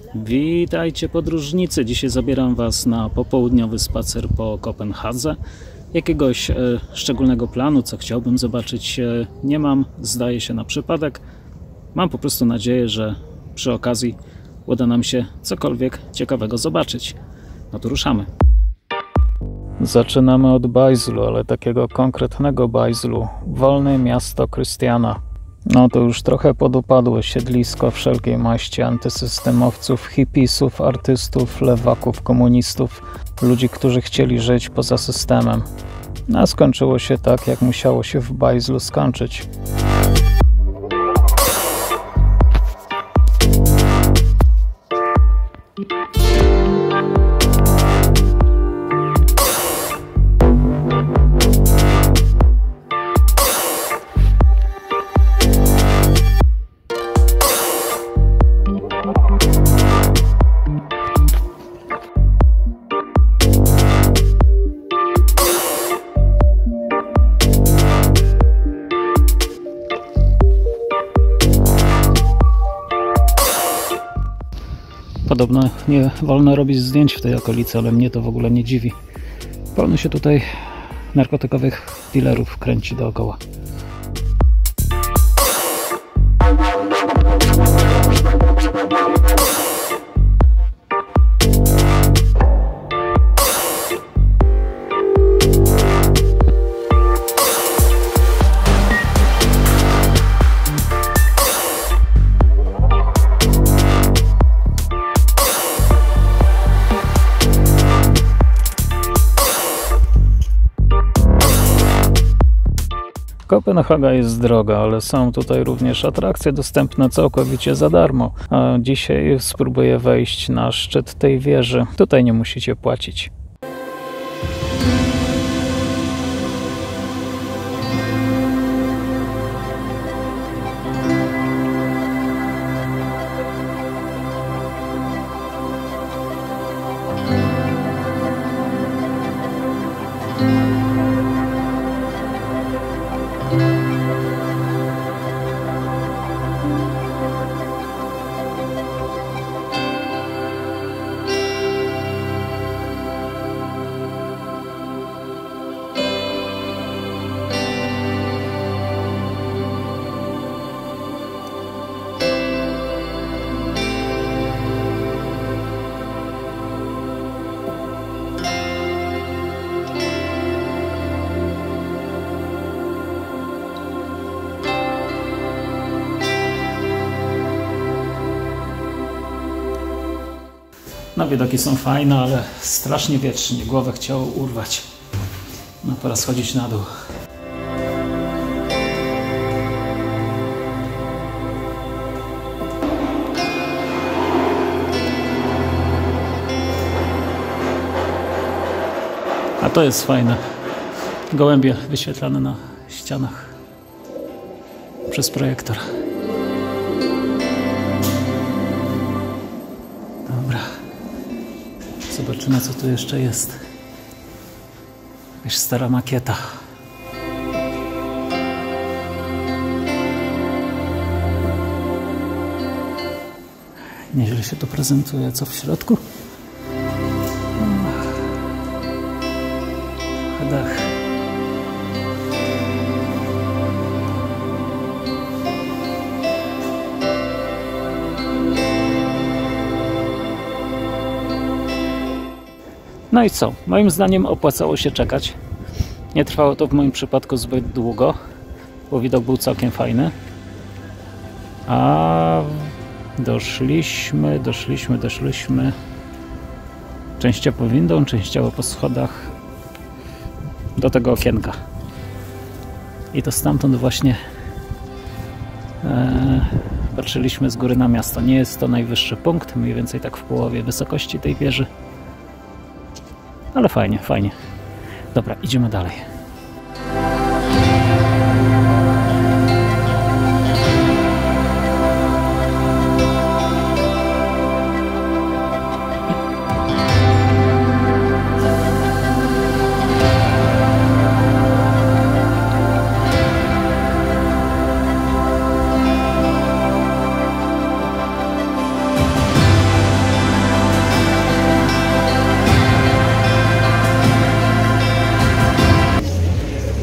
Witajcie podróżnicy, dzisiaj zabieram Was na popołudniowy spacer po Kopenhadze. Jakiegoś szczególnego planu, co chciałbym zobaczyć, nie mam, zdaje się na przypadek. Mam po prostu nadzieję, że przy okazji uda nam się cokolwiek ciekawego zobaczyć. No to ruszamy. Zaczynamy od bajzlu, ale takiego konkretnego bajzlu. Wolne miasto Krystiana. No to już trochę podupadłe siedlisko wszelkiej maści antysystemowców, hipisów, artystów, lewaków, komunistów, ludzi, którzy chcieli żyć poza systemem. A skończyło się tak, jak musiało się w bajzlu skończyć. Podobno nie wolno robić zdjęć w tej okolicy, ale mnie to w ogóle nie dziwi. Wolno się tutaj narkotykowych dealerów kręci dookoła. Kopenhaga jest droga, ale są tutaj również atrakcje dostępne całkowicie za darmo. A dzisiaj spróbuję wejść na szczyt tej wieży. Tutaj nie musicie płacić. No, widoki są fajne, ale strasznie wietrznie. Głowę chciało urwać. No, pora schodzić na dół. A to jest fajne. Gołębie wyświetlane na ścianach przez projektor. Dobra. Zobaczymy, co tu jeszcze jest. Jakaś stara makieta. Nieźle się to prezentuje. Co w środku? Dach. No i co? Moim zdaniem opłacało się czekać. Nie trwało to w moim przypadku zbyt długo, bo widok był całkiem fajny. A doszliśmy częściowo windą, częściowo po schodach do tego okienka. I to stamtąd właśnie patrzyliśmy z góry na miasto. Nie jest to najwyższy punkt, mniej więcej tak w połowie wysokości tej wieży. Ale fajnie, fajnie. Dobra, idziemy dalej.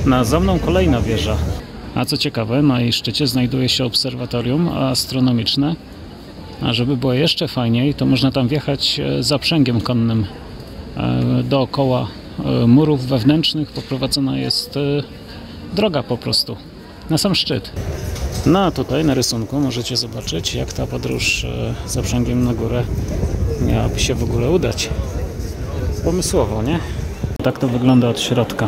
Na za mną kolejna wieża. A co ciekawe, na jej szczycie znajduje się obserwatorium astronomiczne. A żeby było jeszcze fajniej, to można tam wjechać zaprzęgiem konnym. Dookoła murów wewnętrznych poprowadzona jest droga po prostu na sam szczyt. No a tutaj na rysunku możecie zobaczyć, jak ta podróż zaprzęgiem na górę miałaby się w ogóle udać. Pomysłowo, nie? Tak to wygląda od środka.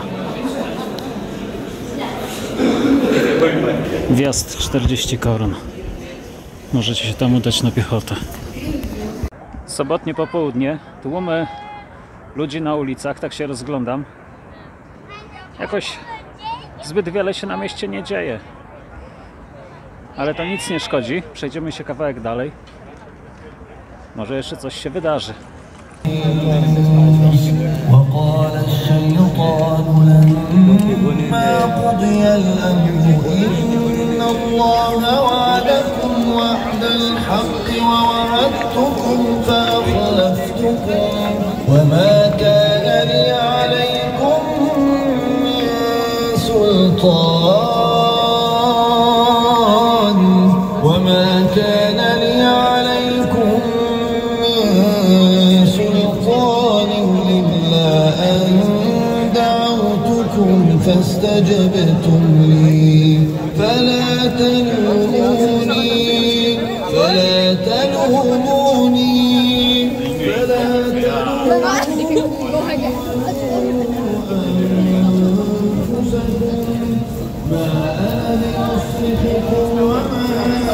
Wjazd 40 koron. Możecie się tam udać na piechotę. Sobotnie popołudnie, tłumy ludzi na ulicach, tak się rozglądam. Jakoś zbyt wiele się na mieście nie dzieje. Ale to nic nie szkodzi. Przejdziemy się kawałek dalej. Może jeszcze coś się wydarzy. وقال الشيطان لما قضي الأمر إن الله وعدكم وعد الحق ووعدتكم فأخلفتكم وما كان لي عليكم من سلطان وما كان لي عليكم من سلطان إلا أن دعوتكم فاستجبتم لي فلا تلوموني فلا تلوموني فلا ما أنا بمصرخكم وما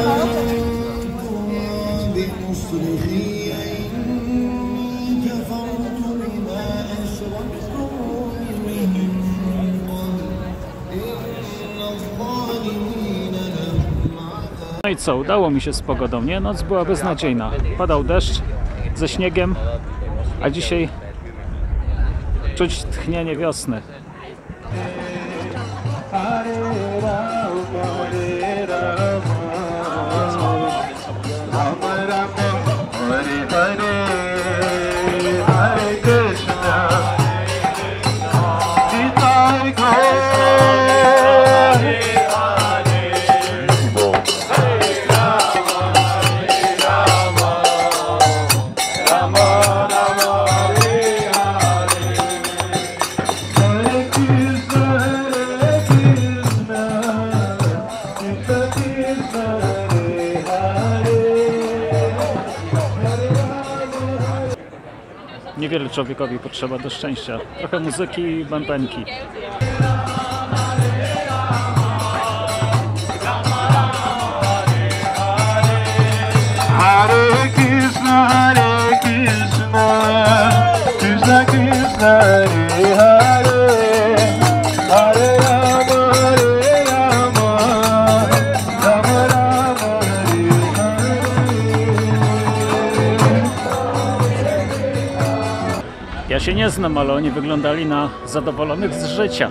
أنتم بمصرخي إني كفرت بما أشركتم من قبل إن الظالمين لهم عذاب. No i co, udało mi się z pogodą, nie? Noc była beznadziejna. Padał deszcz ze śniegiem, a dzisiaj czuć tchnienie wiosny. Niewiele człowiekowi potrzeba do szczęścia. Trochę muzyki i bębenki. Hare Krishna, Krishna Krishna, Hare Hare, Hare Rama, Rama Rama, Hare Hare. Ja się nie znam, ale oni wyglądali na zadowolonych z życia.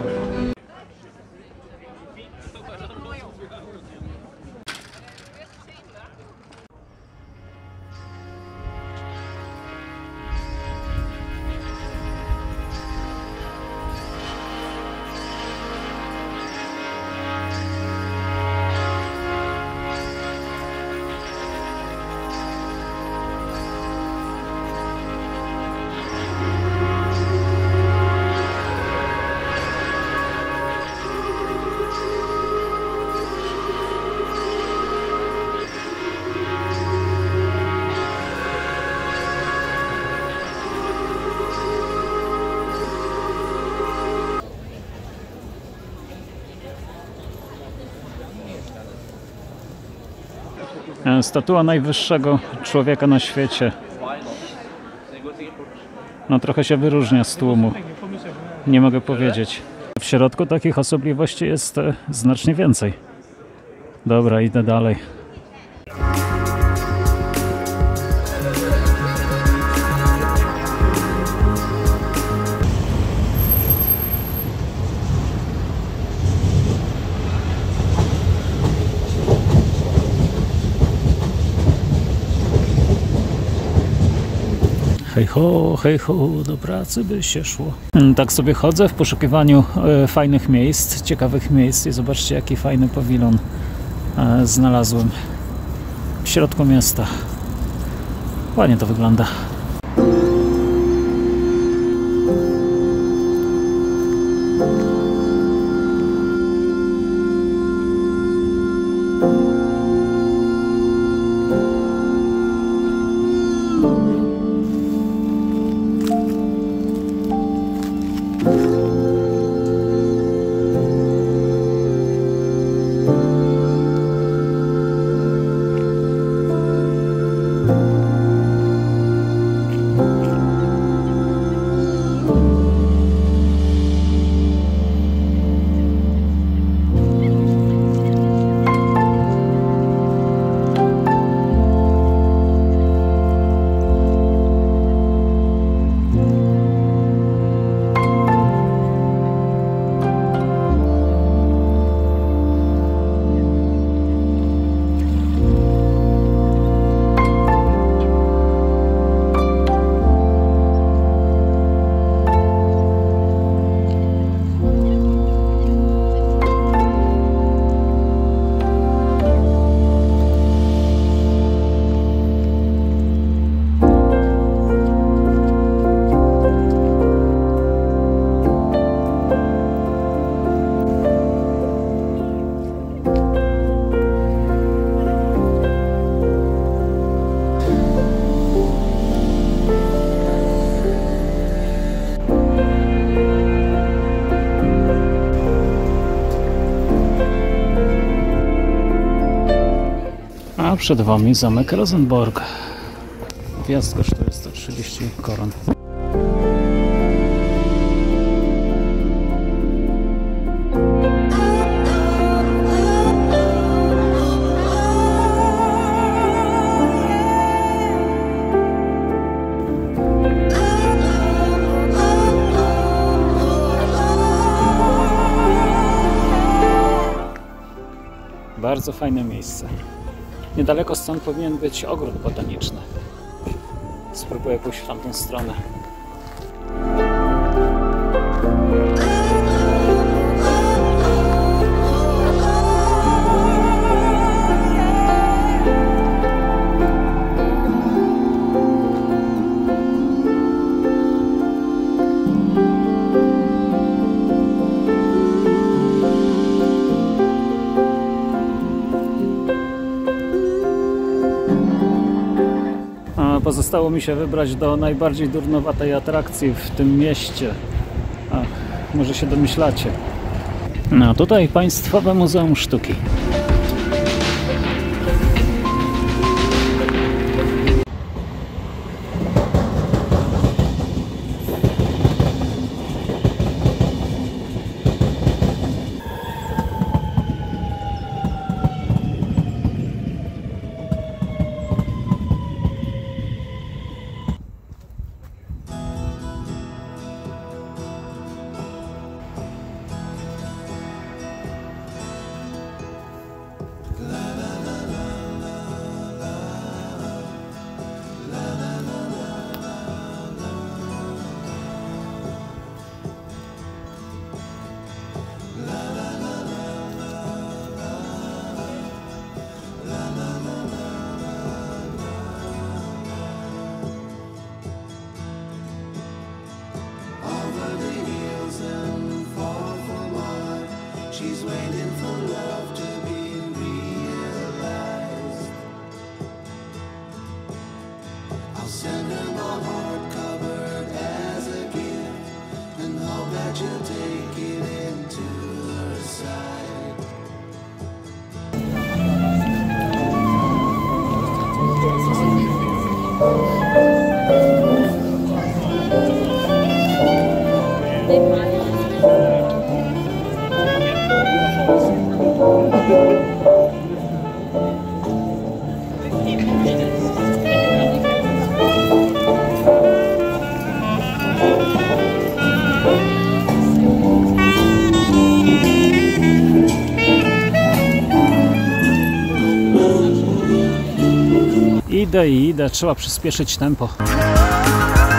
Statua najwyższego człowieka na świecie. No trochę się wyróżnia z tłumu. Nie mogę powiedzieć. W środku takich osobliwości jest znacznie więcej. Dobra, idę dalej. hej ho, do pracy by się szło. Tak sobie chodzę w poszukiwaniu fajnych miejsc, ciekawych miejsc i zobaczcie, jaki fajny pawilon znalazłem w środku miasta. Ładnie to wygląda. A przed Wami zamek Rosenborg. Wjazd kosztuje 130 koron. Bardzo fajne miejsce. Niedaleko stąd powinien być ogród botaniczny. Spróbuję pójść w tamtą stronę. Pozostało mi się wybrać do najbardziej durnowatej atrakcji w tym mieście. Może się domyślacie. No tutaj Państwowe Muzeum Sztuki. She's waiting for love to be realized. I'll send her my heart covered as a gift and hope that you'll take it into her side. Idę, trzeba przyspieszyć tempo.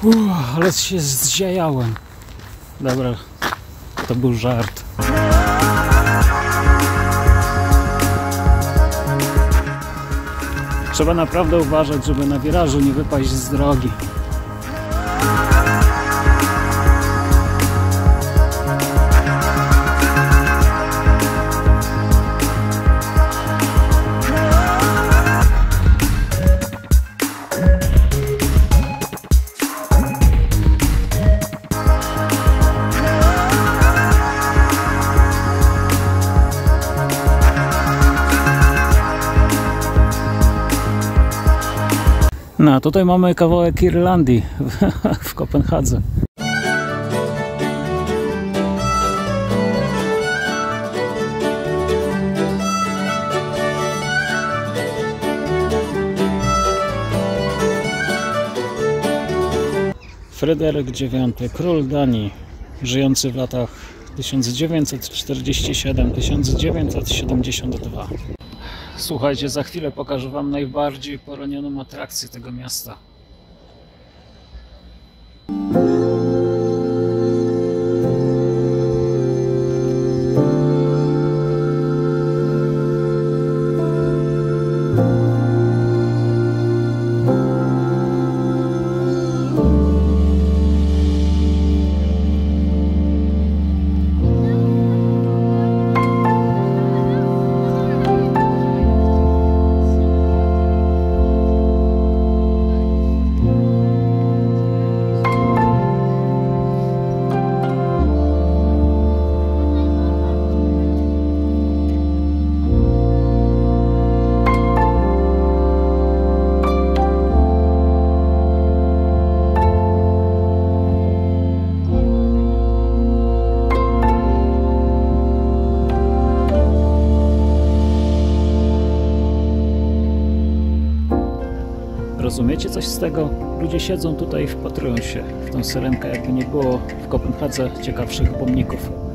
Ale się zziajałem. Dobra, to był żart. Trzeba naprawdę uważać, żeby na wirażu nie wypaść z drogi. No, a tutaj mamy kawałek Irlandii w Kopenhadze. Fryderyk IX, król Danii, żyjący w latach 1947-1972. Słuchajcie, za chwilę pokażę wam najbardziej poronioną atrakcję tego miasta. Rozumiecie coś z tego? Ludzie siedzą tutaj i wpatrują się w tą syrenkę, jakby nie było w Kopenhadze ciekawszych pomników.